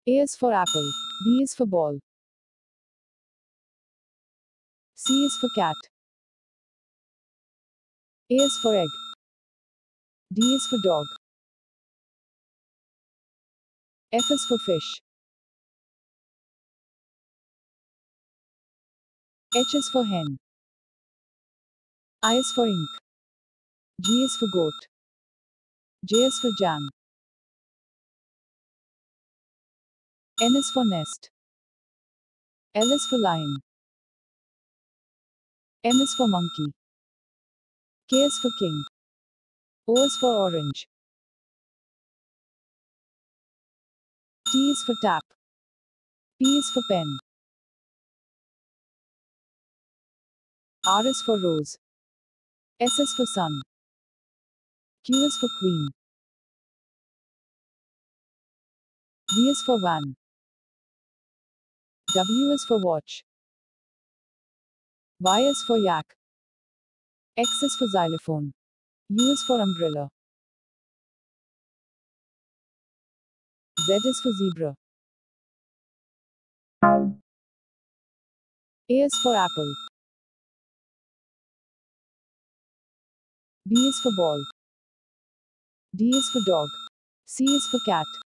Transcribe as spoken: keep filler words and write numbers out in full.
A is for apple. B is for ball. C is for cat. A is for egg. D is for dog. F is for fish. H is for hen. I is for ink. G is for goat. J is for jam. N is for nest. L is for lion. M is for monkey. K is for king. O is for orange. T is for tap. P is for pen. R is for rose. S is for sun. Q is for queen. V is for van. W is for watch. Y is for yak. X is for xylophone. U is for umbrella. Z is for zebra. A is for apple. B is for ball. D is for dog. C is for cat.